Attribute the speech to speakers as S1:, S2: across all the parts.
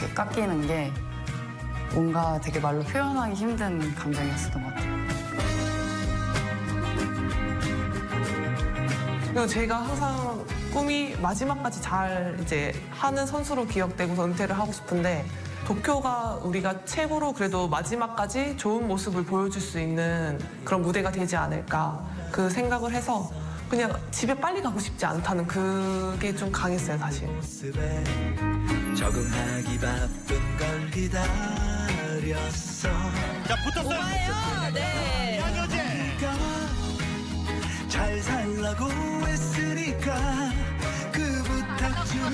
S1: 깎이는 게 뭔가 되게 말로 표현하기 힘든 감정이었던 것 같아요.
S2: 그리고 제가 항상 꿈이 마지막까지 잘 이제 하는 선수로 기억되고서 은퇴를 하고 싶은데 도쿄가 우리가 최고로 그래도 마지막까지 좋은 모습을 보여줄 수 있는 그런 무대가 되지 않을까 그 생각을 해서 그냥 집에 빨리 가고 싶지 않다는 그게 좀 강했어요, 사실.
S3: 적응하기 바쁜 걸 기다렸어.
S4: 자, 붙었어요.
S5: 오바예요. 네.
S4: 양효재.
S3: 잘 살라고 했으니까 그 부탁 주는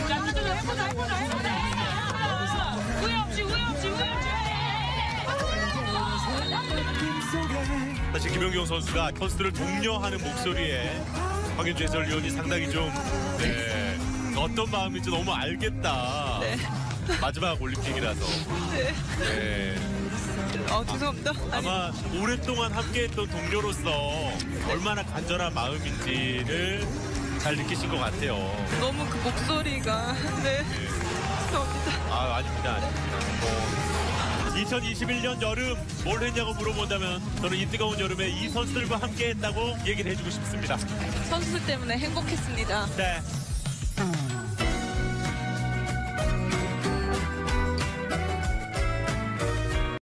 S4: 사실 김연경 선수가 선수들을 독려하는 목소리에 황윤주 해설위원이 상당히 좀 어떤 마음인지 너무 알겠다.
S5: 네.
S4: 마지막 올림픽이라서. 네.
S5: 죄송합니다.
S4: 아마 오랫동안 함께했던 동료로서 얼마나 간절한 마음인지를 잘 느끼신 것 같아요.
S5: 너무 그 목소리가 죄송합니다.
S4: 아닙니다. 2021년 여름 뭘 했냐고 물어본다면 저는 이 뜨거운 여름에 이 선수들과 함께했다고 얘기를 해주고 싶습니다.
S5: 선수들 때문에 행복했습니다.
S4: 네.